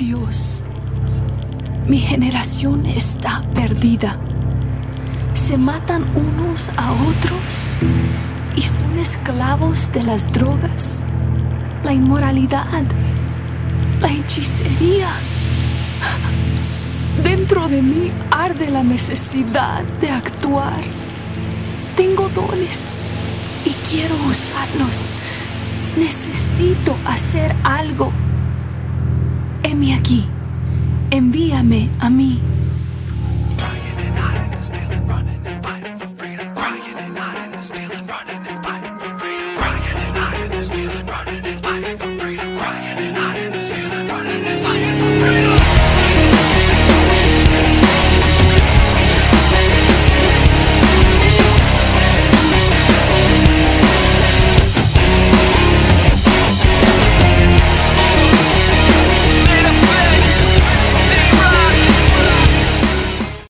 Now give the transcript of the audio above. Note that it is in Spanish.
Dios, mi generación está perdida. Se matan unos a otros y son esclavos de las drogas, la inmoralidad, la hechicería. Dentro de mí arde la necesidad de actuar. Tengo dones y quiero usarlos. Necesito hacer algo. Heme aquí. Envíame a mí. Crying and hiding this feeling, running and fighting for freedom. Crying and hiding this feeling, running and fighting for freedom. Crying and hiding this feeling, running and